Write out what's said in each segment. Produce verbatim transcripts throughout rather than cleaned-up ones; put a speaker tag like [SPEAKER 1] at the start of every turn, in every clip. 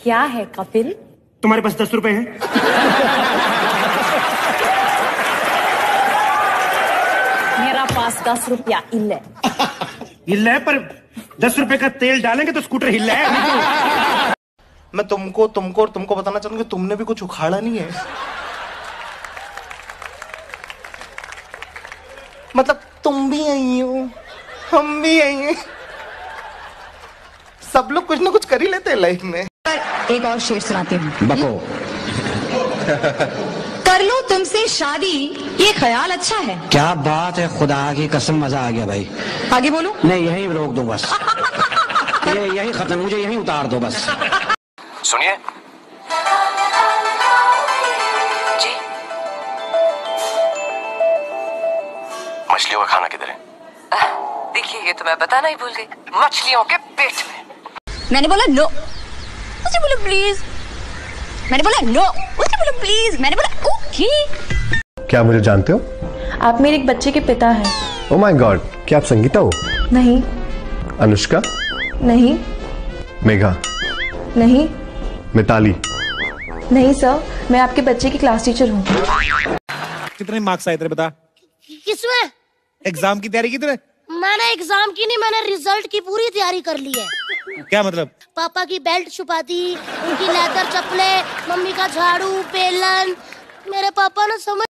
[SPEAKER 1] क्या है कपिल?
[SPEAKER 2] तुम्हारे पास दस रुपए हैं?
[SPEAKER 1] मेरा पास दस रुपया इल्ले
[SPEAKER 2] इल्ले पर दस रुपए का तेल डालेंगे तो स्कूटर हिल्ला है।
[SPEAKER 3] मैं तुमको तुमको और तुमको बताना चाहूंगा, तुमने भी कुछ उखाड़ा नहीं है। मतलब तुम भी आई हो, हम भी आई हैं, सब लोग कुछ ना कुछ कर ही लेते हैं लाइफ में।
[SPEAKER 4] एक और शेर सुनाती हूँ।
[SPEAKER 5] बको।
[SPEAKER 4] कर लो तुमसे शादी ये ख्याल अच्छा है।
[SPEAKER 5] क्या बात है, खुदा की कसम मजा आ गया भाई।
[SPEAKER 4] आगे बोलो।
[SPEAKER 5] नहीं यहीं रोक दो बस। ये यही खत्म, मुझे यहीं उतार दो बस।
[SPEAKER 6] सुनिए
[SPEAKER 7] जी,
[SPEAKER 6] मछलियों का खाना किधर है?
[SPEAKER 7] देखिए ये तो मैं बताना ही भूल गई, मछलियों के पेट में।
[SPEAKER 4] मैंने बोला नो, मुझे बोला प्लीज। मैंने बोला नो, मुझे बोला प्लीज। मैंने बोला ओके।
[SPEAKER 8] क्या मुझे जानते हो?
[SPEAKER 9] आप मेरे एक बच्चे के पिता हैं।
[SPEAKER 8] ओह माय गॉड, क्या आप संगीता हो?
[SPEAKER 9] नहीं।
[SPEAKER 8] अनुष्का?
[SPEAKER 9] नहीं।
[SPEAKER 8] मेघा?
[SPEAKER 9] नहीं।
[SPEAKER 8] मिताली?
[SPEAKER 9] नहीं सर, मैं आपके बच्चे की क्लास टीचर हूँ।
[SPEAKER 10] कितने मार्क्स आए तेरे बता?
[SPEAKER 11] किसमें?
[SPEAKER 10] एग्जाम की तैयारी की तूने?
[SPEAKER 11] मैंने एग्जाम की नहीं, मैंने रिजल्ट की पूरी तैयारी कर ली है।
[SPEAKER 10] क्या मतलब?
[SPEAKER 11] पापा की बेल्ट छुपा दी, उनकी लेदर चप्पले, मम्मी का झाड़ू, बेलन। मेरे पापा ने समझ।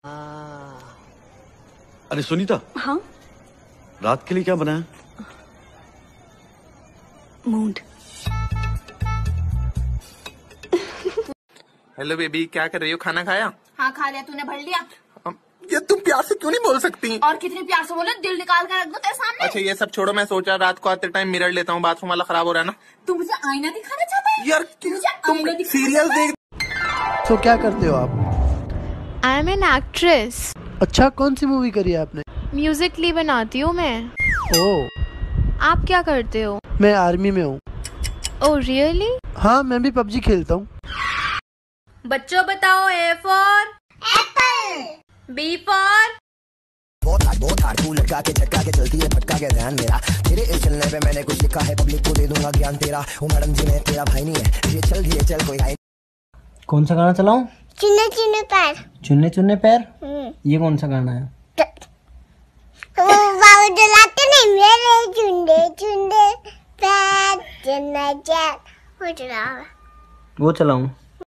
[SPEAKER 12] अरे सुनीता।
[SPEAKER 4] हाँ?
[SPEAKER 12] रात के लिए क्या बनाया?
[SPEAKER 4] मूड।
[SPEAKER 3] हेलो बेबी, क्या कर रही हो? खाना खाया?
[SPEAKER 11] हाँ खा लिया, तूने भर लिया?
[SPEAKER 3] ये तुम प्यार से क्यों नहीं बोल सकती?
[SPEAKER 11] और कितनी प्यार से बोले, दिल निकाल कर रख दो तेरे सामने।
[SPEAKER 3] अच्छा ये सब छोड़ो, मैं सोचा रात को आते टाइम मिरर लेता हूँ, बाथरूम वाला खराब हो रहा है ना।
[SPEAKER 11] तू मुझे आईना दिखाना चाहता है?
[SPEAKER 3] यार तुम सीरियल देख।
[SPEAKER 13] तो क्या करते हो आप?
[SPEAKER 14] I am an actress.
[SPEAKER 13] अच्छा, कौन सी मूवी करी है आपने?
[SPEAKER 14] म्यूजिकली बनाती हूँ मैं।
[SPEAKER 13] ओह।
[SPEAKER 14] आप क्या करते हो?
[SPEAKER 13] मैं आर्मी में हूँ।
[SPEAKER 14] Oh really?
[SPEAKER 13] हाँ, मैं भी पबजी खेलता हूँ।
[SPEAKER 14] बच्चों बताओ, A for apple, B for
[SPEAKER 15] बहुत हार्ड बहुत हार्ड तू लटका के झटका के चलती है, भटका के ध्यान मेरा तेरे इस चलने पे मैंने कुछ लिखा है, पब्लिक को दे दूंगा ज्ञान तेरा। ओ मैडम जी मैं तेरा भाई नहीं है, ये चल ये चल कोई है।
[SPEAKER 16] कौन सा गाना चलाऊं?
[SPEAKER 11] चुन्ने चुन्ने पैर।
[SPEAKER 16] चुन्ने चुन्ने पैर? ये कौन सा गाना है?
[SPEAKER 11] बाबू डलाते नहीं मेरे चुन्ने चुन्ने पैर, चुन्ने चैन वो चला।
[SPEAKER 16] वो चलाऊं?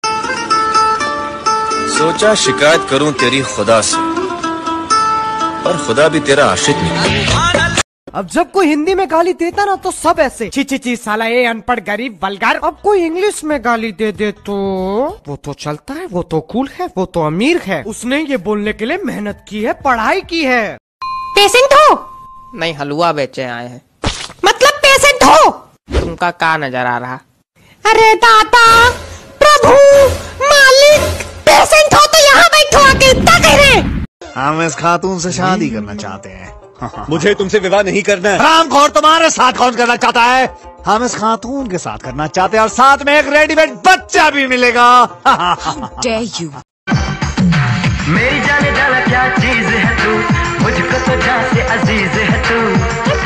[SPEAKER 6] सोचा शिकायत करूं तेरी खुदा से, और खुदा भी तेरा आशिक नहीं।
[SPEAKER 17] अब जब कोई हिंदी में गाली देता ना तो सब ऐसे ची ची ची साला ये अनपढ़ गरीब वल्गर। अब कोई इंग्लिश में गाली दे दे तो वो तो चलता है, वो तो कूल है, वो तो अमीर है, उसने ये बोलने के लिए मेहनत की है, पढ़ाई की है।
[SPEAKER 18] पेशेंट हो? नहीं, हलवा बेचे आए हैं। मतलब पेशेंट हो? तुमका का नजर आ रहा? अरे दादा प्रभु मालिक, पेशेंट हो तो यहाँ बैठो आके, इतना कह रहे।
[SPEAKER 19] हम इस खातून से शादी करना चाहते हैं।
[SPEAKER 12] मुझे तुमसे विवाह नहीं करना है।
[SPEAKER 19] हरामखोर तुम्हारे साथ कौन करना चाहता है? हम इस खातून के साथ करना चाहते हैं और साथ में एक रेडीमेड बच्चा भी मिलेगा।
[SPEAKER 4] Dare you?
[SPEAKER 20] मेरी जाने जाना क्या चीज है तू, मुझको तो जान से अजीज है तू।